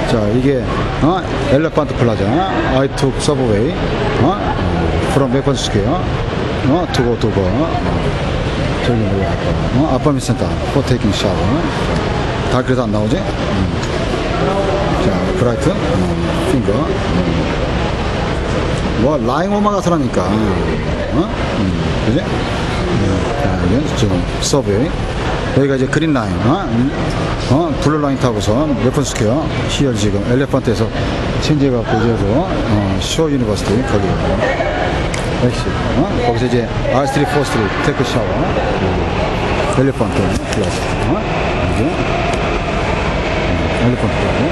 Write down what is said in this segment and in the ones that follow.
자, 이게 엘레판트 플라자, I took subway, from Macon Square, to go, 저기 뭐야, 아파트먼트 센터, for taking shower. 다 그래서 안 나오지? 자, 브라이튼, 핑거. 뭐 라인 오마가스라니까, 그지? 자, 이게 지금 서브웨이. 여기가 이제 그린 라인, 블루 라인 타고서 메폰 스퀘어, 히얼 지금 엘레펀트에서 체인지해갖고 이제서 쇼 유니버시티 거기 역시 거기서 이제 R3, 4스트리트 테크 샤워, 엘레펀트 플러스, 이제 엘레펀트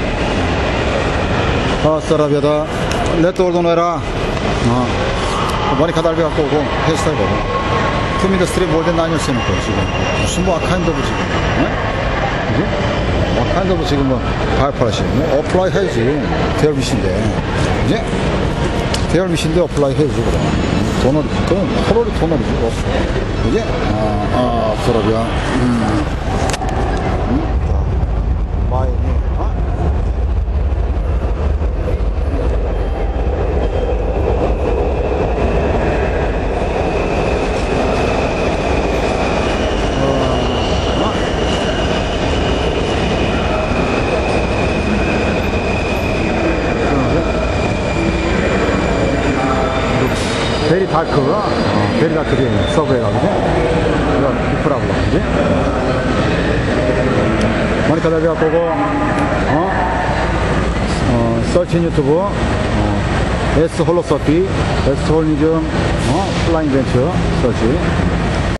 플러스. 사라비아다 레트 올도노에라 많이 가달비 갖고 오고 헤어스타일 보고. 투미더 스트립 몰덴 나뉘었으니까 지금 무슨 뭐 아카인드 오브 지금 그지? 아카인드 오브 지금 뭐 바이파라시 뭐 어플라이 해야지. 대열 미신데 이제 대열 미신데 어플라이 해야지. 그럼 도너리 그럼 털어리 도너리지 없어 그지? 소라비야 마이니 베리 다크, 베리 다크 서브웨이가 그지? 이거 비프라고 그지? 모니카 달비가 보고, 서치 유튜브, S 홀로서피, S 홀리즘, 플라잉 벤처, 서치.